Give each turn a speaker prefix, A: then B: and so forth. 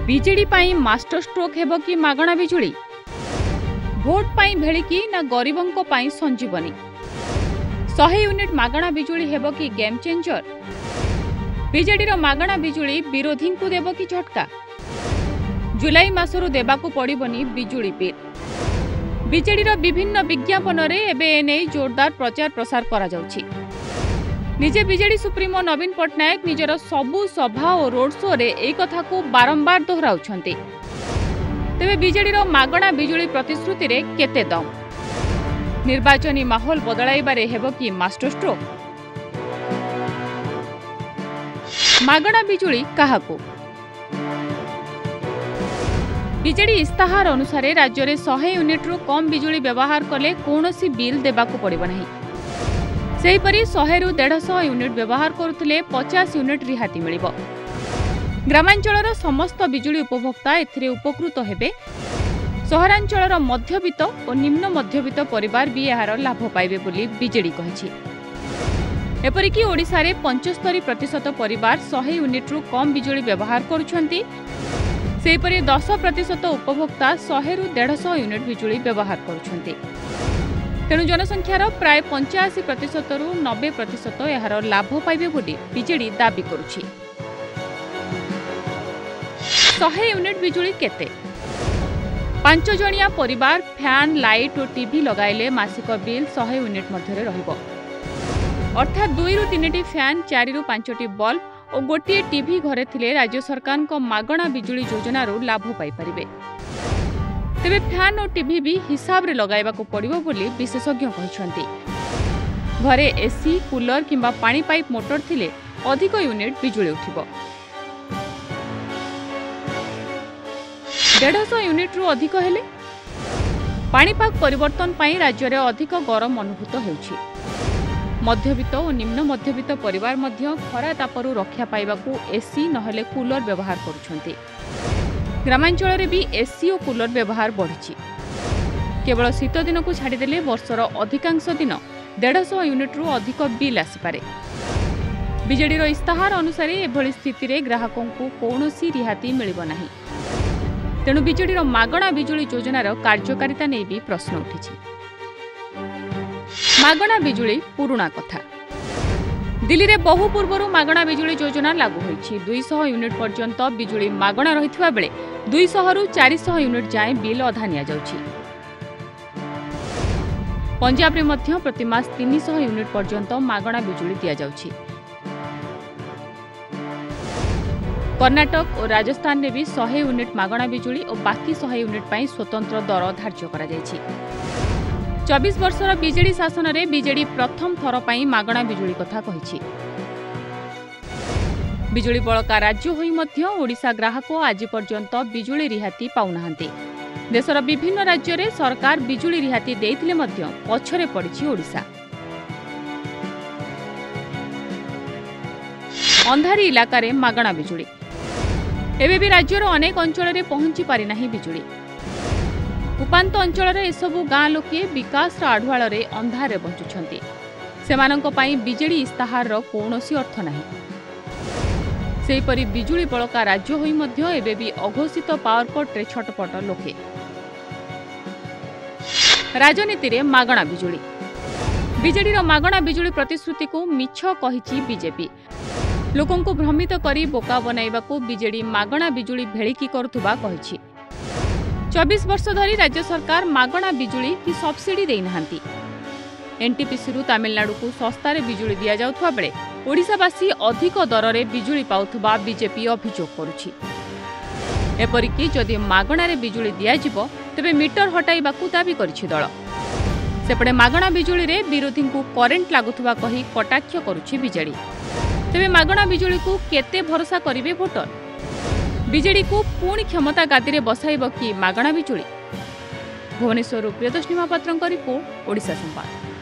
A: BJD पाई master stroke हेबो कि मागणा बिजुली भोट पाई भेलिकी ना गरीबों पाई संजीवनी 100 यूनिट मागणा बिजुली हेबो कि गेम चेंजर बीजेडी रो मागणा बिजुली विरोधी को देबो कि झटका जुलाई मासरु देबाकू पड़िबनी बिजुली बिल बीजेडी रो विभिन्न विज्ञापन रे एबे एने जोरदार प्रचार प्रसार करा जाउछि। निजे बीजेडी सुप्रीमो नवीन पट्टनायक निजर सबु सभा और रोड शो रे एई कथा को बारंबार दोहराउछन्ते। तेबे बीजेडी रो मागणा बिजुली प्रतिश्रुति रे केते दम निर्वाचनी माहौल बदलाइबारे हेबो कि मास्टर स्ट्रोक मागणा बिजुली काहाको बीजेडी इस्ताहार अनुसार राज्य में 100 यूनिट रु कम बिजुली व्यवहार कले कौनसी बिल देबाकू पड़िबो नहीं। सेहीपरि 100 रु 150 यूनिट व्यवहार करुथिले 50 यूनिट रिहाती मिलिबो। ग्रामांचलर समस्त बिजुली उपभोक्ता एथिरे उपकृत हेबे। सहरांचलर मध्यवित्त और निम्न मध्यवित्त परिवार भी एहार लाभ पाइबे बोली बीजेडी कहिछि। एपरिकी ओडिशा रे 75% परिवार 100 यूनिट रु कम बिजुली व्यवहार करुछन्ति। सेहीपरि 10% उपभोक्ता 100 रु 150 यूनिट बिजुली व्यवहार करुछन्ति। तेणु जनसंख्यार प्राय 85% रु 90% एहार लाभ पाइबे बोली बीजेडी दाबी करुछि। 100 यूनिट बिजुली केते 5 जणिया परिवार फैन लाइट और टीवी लगाइले मासिक बिल 100 यूनिट मध्यरे रहिबो। अर्थात 2 रु 3 टी फैन 4 रु 5 टी बल्ब और गोटे टीवी घरे थिले राज्य सरकार को मागणा बिजुली योजना रो लाभ पाई परिबे। तेबे फैन और टीवी भी हिसाब रे लगाइबा को पड़िबो बोली विशेषज्ञ कहिसंती। घरे एसी कूलर किंबा पानी पाइप मोटर थिले अधिक यूनिट बिजुली उठिबो। 150 यूनिट रु अधिक हेले पाणीपाग परिवर्तन पाई राज्य रे अधिक गरम अनुभूत हेउछि। मध्यवित्त और निम्न मध्यवित्त परिवार मध्य खरा तापरु रक्षा पाइबाकू एसी नहले कूलर व्यवहार करुछन्ति। ग्रामांचल रे भी एसी और कूलर व्यवहार बढ़िछि। केवल शीत दिन को छाड़देले वर्षर अधिकांश दिन 150 यूनिट रु अधिक बिल आसिपारे। बीजेडी रो इस्ताहार अनुसार एभली स्थिति रे ग्राहकों को कौनसी रिहाती मिलिबो नाही। तेणु बीजेडी रो मागणा बिजुली योजनार कार्यकारिता नै भी प्रश्न उठिछि। मागणा बिजुली पुराणा कथा दिल्ली रे बहु पूर्वरु मागणा बिजुली योजना लागू होईछि। 200 यूनिट पर्यंत बिजुली मागणा रहिथिबा बेले 200 रु 400 यूनिट जाए बिल अधा निया जाउछि। पंजाब रे मध्य प्रति मास 300 यूनिट पर्यंत मागणा बिजुली दिया जाउछि। कर्नाटक और राजस्थान ने भी 100 यूनिट मागणा बिजुली और बाकी 100 यूनिट पाई स्वतंत्र दर धार्य करा जायछि। 24 वर्षर बीजेडी शासन रे बीजेडी प्रथम थर पाई मागणा बिजुली कथा कहिछि। बिजुली बळका राज्य होई मध्य ओडिशा ग्राहक आज पर्यंत बिजुली रिहाती पाउनाहांती। देशर विभिन्न राज्य रे सरकार बिजुली रिहाती देइथिले मध्य पछरे पड़िछि ओडिशा। अंधारी इलाका रे मागणा बिजुली एबे भी राज्यर अनेक अंचल रे पहुंची पारि नाही बिजुली। उपांत अंचल रे एसबु गाँ लोके विकास आढ़ुआल रे अंधारे बंचुछन्ति। सेमानंक पाई बीजेडी इस्ताहार रो कौनसी अर्थ नाही। सेहीपरि बिजुली बळका राज्य होई मध्य एबे भी अघोषित पावर कट रे छटपट लोके। राजनीति रे मागणा बिजुली बीजेडी रो मागणा बिजुली प्रतिश्रुति को मिछ कहिछि बीजेपी। लोकों को भ्रमित करी बोका बनाइबा को बीजेडी मागणा बिजुली भेलिकी करुथुबा कहिछि। 24 वर्ष धरी राज्य सरकार मागणा बिजुली की सब्सिडी देई नहांती। एनटीपीसी रु तमिलनाडु को सस्तारे बिजुली दिया जाउथबा बेले ओडिशावासी अधिक दर रे बिजुली पाउथबा बीजेपी अभियोग करुछि। एपरिकी जदि मागणा रे बिजुली दिया जिवो तबे मीटर हटाइबाकू दाबी करिछि दल। सेपटे मागणा बिजुली रे विरोधी को करेंट लागुथबा कही कटाक्ष करुछि बीजेडी। तेबे मागणा बिजुली को केते भरोसा करिवे भोटर? बीजेडी को पुणी क्षमता गादी रे बसाइब कि मागणा बिजुली? भुवनेश्वर प्रियदर्शनी महापात्रଙ୍କ रिपोर्ट ओडिशा संवाद।